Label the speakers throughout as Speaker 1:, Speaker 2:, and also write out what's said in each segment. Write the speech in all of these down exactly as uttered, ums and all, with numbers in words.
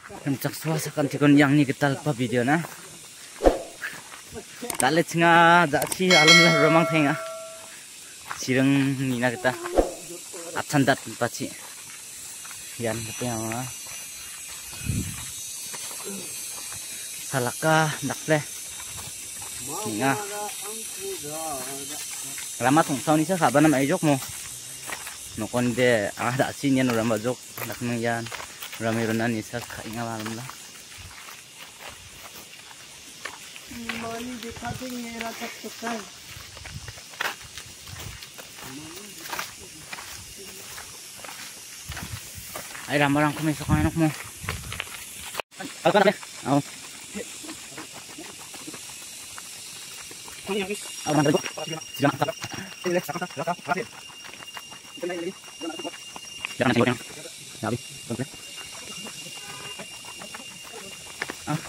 Speaker 1: Kencak suasa kan tikon yang ni kita lupa video na. Dale cenga daci alam lah romang tengah. Sireng nina kita. Acan dat paci. Yan kita yang mana? Salaka nakle. Ninga. Lama thong sau ni sa saban na mai jok mo. Nokon de ah daci ni no ramba jok nak nang yan. Ramirunan isa kainga malam lah.
Speaker 2: Mani दिखाते हैं रात तक का
Speaker 1: Ay rambarang kami sa kanak mo. Ako na be. Aw. Aw man ko. Sila ka. Sila ka. Sila ka. Kasi. Ito na yun. Jangan na siguro. Sabi. Komple. Ah.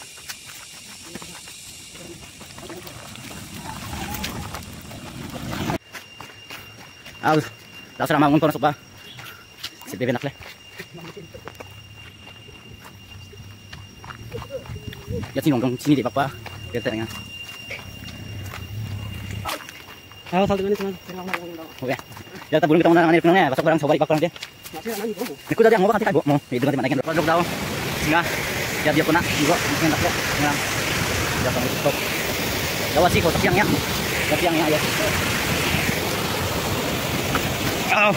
Speaker 1: Aw. Dapat ramang ko na soba. Si bebe nakle. Ya sini ngomong sini di papa. Dia tanya.
Speaker 2: Ayo sal dengan ini
Speaker 1: Oke. Ya tak burung kita mana mana penangnya. Pasok barang sobat di bakal dia. Niku tadi ngomong kan Bu. Mau itu nanti mana kan. Pojok daun. Singa. Ya dia kena juga mungkin tak ya. Singa. Ya kamu stop. Jawab sih kok siangnya. Siangnya ya. Au.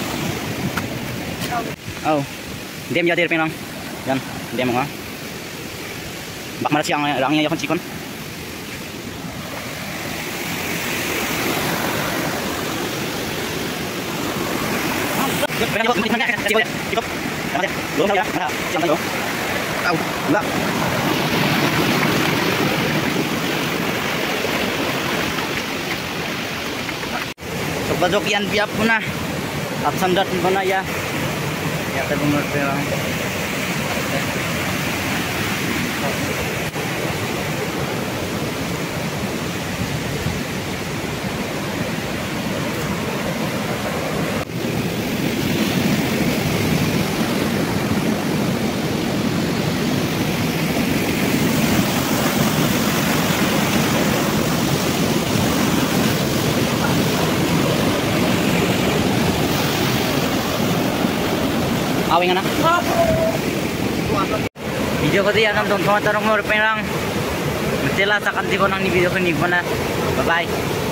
Speaker 1: Au. Dem ya dia penang. Yan, dem ngah. Bak malah siang orangnya ya kan cikon. Belum ya, mana? Siang tahu. Tahu, enggak. Sobat jokian biap punah. Absandat punah ya. Ya tapi menurut saya. Awing anak. Video ko diyan ang doon tumatarong mo rin lang. Matila sa kanti ko nang ni video ko ni Bye bye.